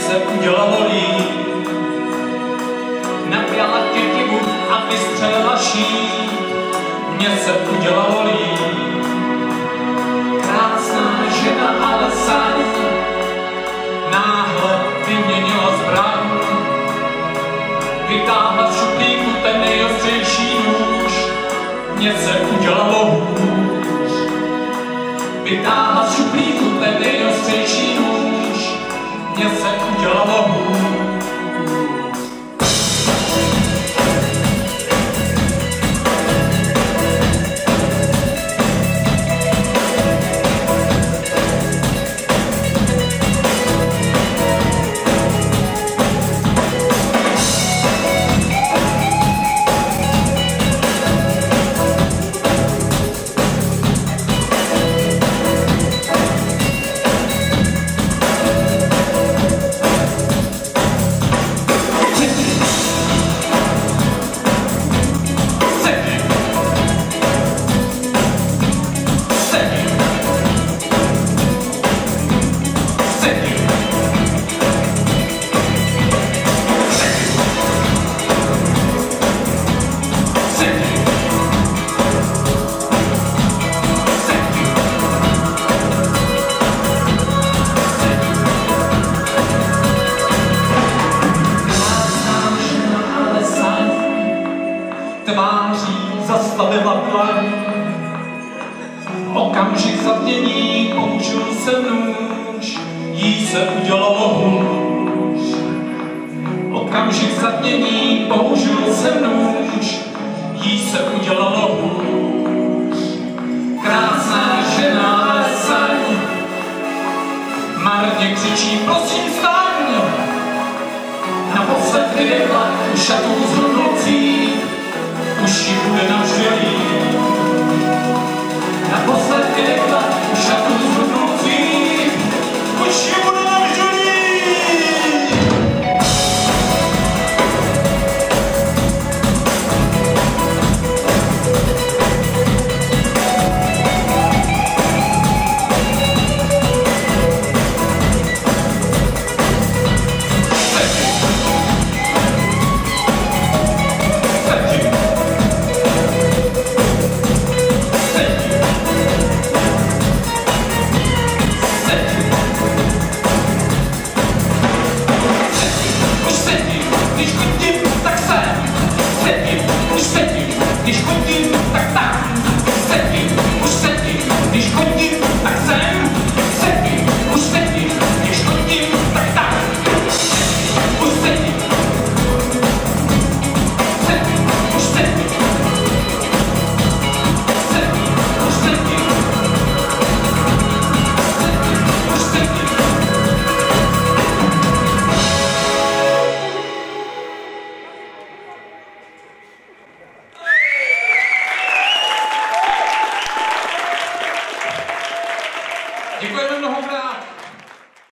se udělalo líp. Napěla kytivu a vystřelila šíp, mně se udělalo líp. Krásná žena, ale saň náhle vyměnila zbraň. Vytáhla z šuplíku ten nejostřejší nůž, mně se udělalo hůř. Vytáhla z šuplíku ten nejostřejší nůž, mně se udělalo hůř. Tváří zastavila dlaň. Okamžik zatmění, použil jsem nůž, jí se udělalo hůř. Okamžik zatmění, použil jsem nůž, jí se udělalo hůř. Krásná žena, ale saň marně křičí, prosím staň. Naposled vydechla, už šatou zhodnocí, už ji bude navždy líp. Naposled vydechla,